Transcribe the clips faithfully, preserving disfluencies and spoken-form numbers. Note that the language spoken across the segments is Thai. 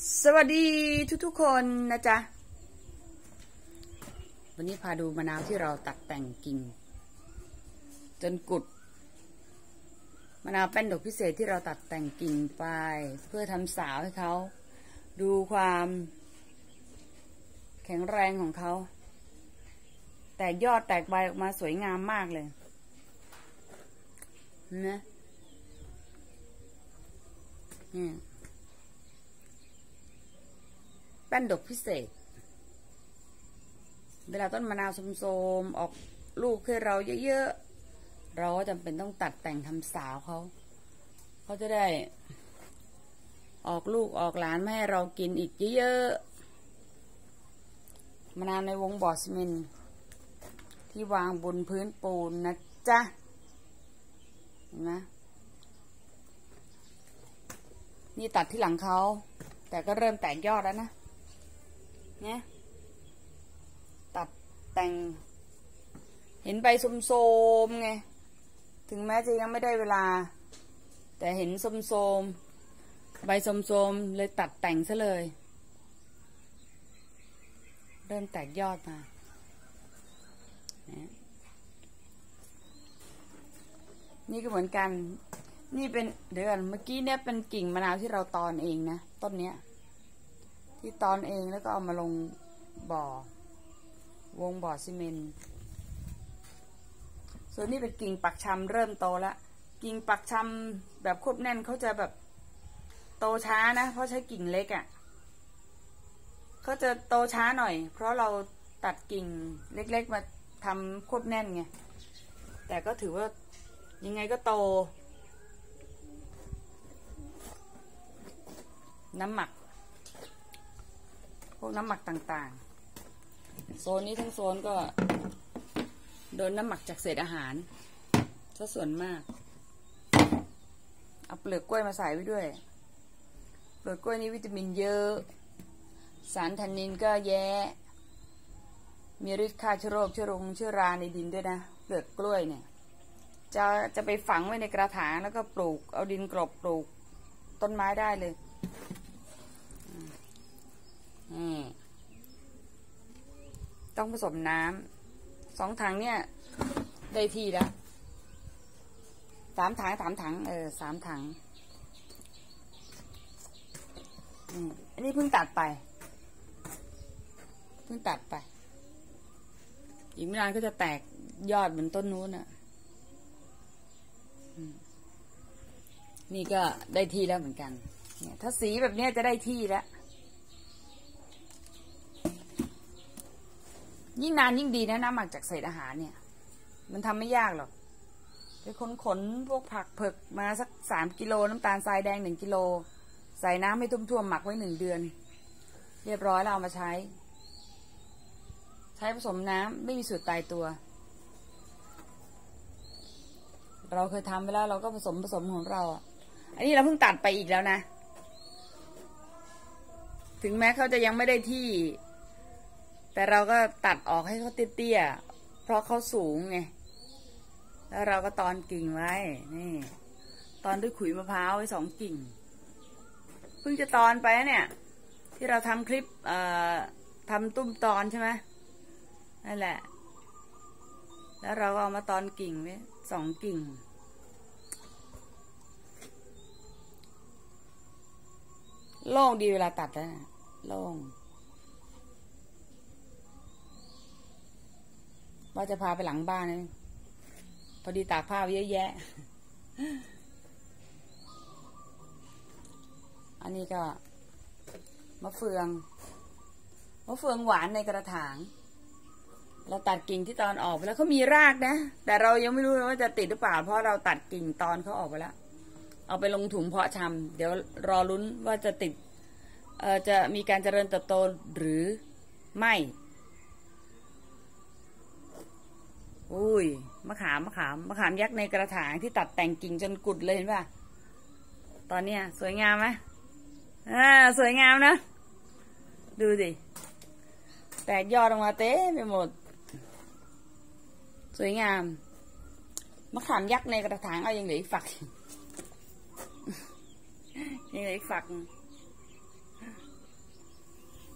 สวัสดีทุกๆคนนะจ๊ะวันนี้พาดูมะนาวที่เราตัดแต่งกิ่งจนกุดมะนาวแป้นดอกพิเศษที่เราตัดแต่งกิ่งไปเพื่อทำสาวให้เขาดูความแข็งแรงของเขาแตกยอดแตกใบออกมาสวยงามมากเลยนะนี่แป้นดอกพิเศษเวลาต้นมะนาวโสมๆออกลูกให้เราเยอะๆเราก็จำเป็นต้องตัดแต่งทำสาวเขาเขาจะได้ออกลูกออกหลานมาให้เรากินอีกเยอะๆมะนาวในวงบ่อซีเมนต์ที่วางบนพื้นปูนนะจ๊ะเห็นไหมนี่ตัดที่หลังเขาแต่ก็เริ่มแตกยอดแล้วนะเนี่ยตัดแต่งเห็นใบโสมๆไงถึงแม้จะยังไม่ได้เวลาแต่เห็นโสมๆใบโสมๆเลยตัดแต่งซะเลยเริ่มแตกยอดมานี่ก็เหมือนกันนี่เป็นเดี๋ยวก่อนเมื่อกี้เนี่ยเป็นกิ่งมะนาวที่เราตอนเองนะต้นเนี้ยที่ตอนเองแล้วก็เอามาลงบ่อวงบ่อซีเมนต์ส่วนนี้เป็นกิ่งปักชำเริ่มโตแล้วกิ่งปักชำแบบควบแน่นเขาจะแบบโตช้านะเพราะใช้กิ่งเล็กอ่ะเขาจะโตช้าหน่อยเพราะเราตัดกิ่งเล็กๆมาทำควบแน่นไงแต่ก็ถือว่ายังไงก็โตน้ำหมักพวกน้ำหมักต่างๆโซนนี้ทั้งโซนก็โดนน้ำหมักจากเศษอาหารซะส่วนมากเอาเปลือกกล้วยมาใส่ไว้ด้วยเปลือกกล้วยนี้วิตามินเยอะสารแทนนินก็แย่มีฤทธิ์ฆ่าเชื้อโรคเชื้อรงเชื้อราในดินด้วยนะเปลือกกล้วยเนี่ยจะจะไปฝังไว้ในกระถางแล้วก็ปลูกเอาดินกลบปลูกต้นไม้ได้เลยต้องผสมน้ำสองถังเนี่ยได้ที่แล้วสามถังสามถังเออสามถังอันนี้เพิ่งตัดไปเพิ่งตัดไปอีกไม่นานก็จะแตกยอดเหมือนต้นนู้นอ่ะนี่ก็ได้ที่แล้วเหมือนกันเนี่ยถ้าสีแบบนี้จะได้ที่แล้วยิ่งนานยิ่งดีนะน้ำหมักจากเศษอาหารเนี่ยมันทำไม่ยากหรอกไปขนขนพวกผักเผือกมาสักสามกิโลน้ำตาลทรายแดงหนึ่งกิโลใส่น้ำให้ท่วมๆหมักไว้หนึ่งเดือนเรียบร้อยแล้วเอามาใช้ใช้ผสมน้ำไม่มีสูตรตายตัวเราเคยทำไปแล้วเราก็ผสมผสมของเราอันนี้เราเพิ่งตัดไปอีกแล้วนะถึงแม้เขาจะยังไม่ได้ที่แต่เราก็ตัดออกให้เขาเตี้ยๆเพราะเขาสูงไงแล้วเราก็ตอนกิ่งไว้นี่ตอนด้วยขุยมะพร้าวไว้สองกิ่งเพิ่งจะตอนไปเนี่ยที่เราทำคลิปเอ่อทำตุ้มตอนใช่ไหมนั่นแหละแล้วเราก็เอามาตอนกิ่งไว้สองกิ่งโล่งดีเวลาตัดแล้วนะโล่งว่าจะพาไปหลังบ้านนะพอดีตากผ้าเยอะแยะอันนี้ก็มะเฟืองมะเฟืองหวานในกระถางเราตัดกิ่งที่ตอนออกไปแล้วเขามีรากนะแต่เรายังไม่รู้ว่าจะติดหรือเปล่าเพราะเราตัดกิ่งตอนเขาออกไปแล้วเอาไปลงถุงเพาะชำเดี๋ยวรอลุ้นว่าจะติดเอ่อจะมีการเจริญเติบโตหรือไม่อุ้ยมะขามมะขามมะขามยักษ์ในกระถางที่ตัดแต่งกิ่งจนกุดเลยเห็นป่ะตอนเนี้ยสวยงามไหมอ่าสวยงามนะดูสิแตกยอดออกมาเต้ไปหมดสวยงามมะขามยักษ์ในกระถางเอายังเหลืออีกฝักยังเหลืออีกฝัก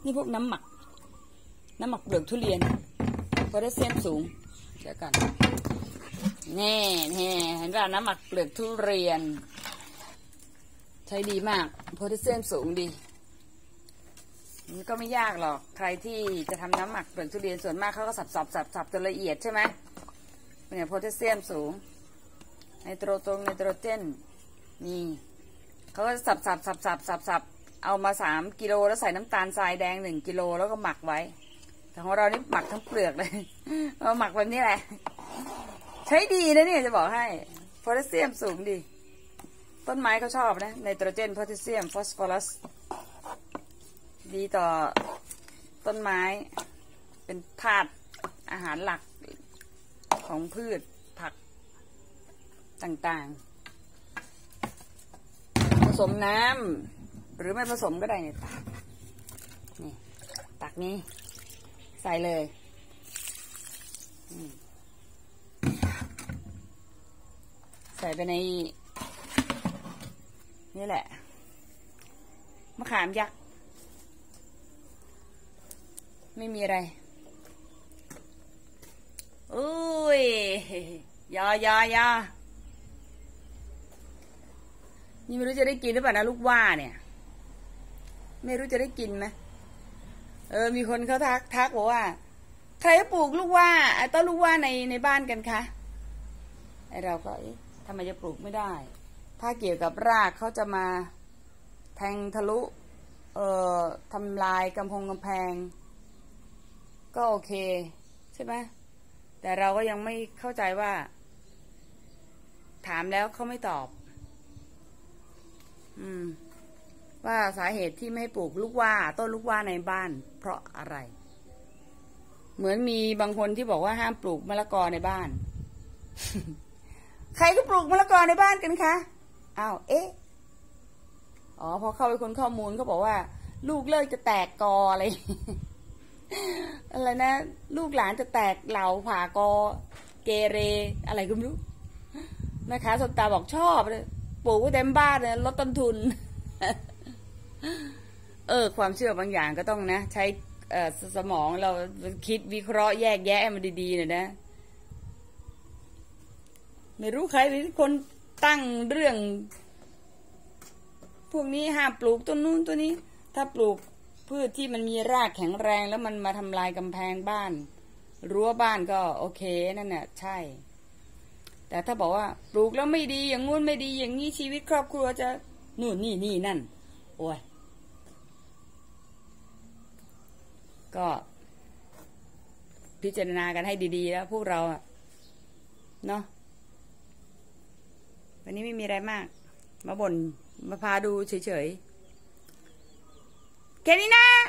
นี่พวกน้ำหมักน้ำหมักเปลือกทุเรียนโพแทสเซียมสูงเดี๋ยวกันแน่แน่เห็นว่าน้ำหมักเปลือกทุเรียนใช้ดีมากโพแทสเซียมสูงดีมันก็ไม่ยากหรอกใครที่จะทำน้ำหมักเปลือกทุเรียนส่วนมากเขาก็สับสับสับสับจนละเอียดใช่ไหมเนี่ยโพแทสเซียมสูงไนโตรตรงไนโตรเจนนี่เขาก็สับสับสับสับสับสับเอามาสามกิโลแล้วใส่น้ำตาลทรายแดงหนึ่งกิโลแล้วก็หมักไว้แต่ของเรานี่หมักทั้งเปลือกเลยเราหมักแบบนี้แหละใช้ดีนะเนี่ยจะบอกให้โพแทสเซียมสูงดีต้นไม้เขาชอบนะไนโตรเจนโพแทสเซียมฟอสฟอรัสดีต่อต้นไม้เป็นธาตุอาหารหลักของพืชผักต่างๆผสมน้ำหรือไม่ผสมก็ได้เนี่ยตักนี่ตักนี้ใส่เลยใส่ไปในนี่แหละมะขามยักษ์ไม่มีอะไรอุ้ยยายายานี่ไม่รู้จะได้กินหรือเปล่านะลูกว่าเนี่ยไม่รู้จะได้กินไหมเออมีคนเขาทักทักบอกว่าใครปลูกลูกว่าต้นลูกว่าในในบ้านกันคะไอเราก็เอ๊ะทำไมจะปลูกไม่ได้ถ้าเกี่ยวกับรากเขาจะมาแทงทะลุเอ่อทำลายกำพงกำแพงก็โอเคใช่ไหมแต่เราก็ยังไม่เข้าใจว่าถามแล้วเขาไม่ตอบอืมว่าสาเหตุที่ไม่ให้ปลูกลูกว่าต้นลูกว่าในบ้านเพราะอะไรเหมือนมีบางคนที่บอกว่าห้ามปลูกมะละกอในบ้าน ใครก็ปลูกมะละกอในบ้านกันคะอ้าวเอ๊ะอ๋อพอเข้าไปค้นข้อมูลเขาบอกว่าลูกเลิกจะแตกกออะไร อะไรนะลูกหลานจะแตกเหล่าผ่ากอเกเรอะไรก็ไม่รู้แม่ค้าสตาบอกชอบเลยปลูกไว้เต็มบ้านเลยลดต้นทุน เออความเชื่อบางอย่างก็ต้องนะใช้เอ่อสมองเราคิดวิเคราะห์แยกแยะมันดีๆหน่อยนะไม่รู้ใครเป็นคนตั้งเรื่องพวกนี้ห้ามปลูกต้นนู้นตัวนี้ถ้าปลูกพืชที่มันมีรากแข็งแรงแล้วมันมาทำลายกำแพงบ้านรั้วบ้านก็โอเคนั่นน่ะใช่แต่ถ้าบอกว่าปลูกแล้วไม่ดีอย่างงู้นไม่ดีอย่างนี้ชีวิตครอบครัวจะนู่นนี่นี่นั่นโอ้ยก็พิจารณากันให้ดีๆแล้วพวกเราเนาะวันนี้ไม่มีอะไรมากมาบ่นมาพาดูเฉยๆแค่นี้นะ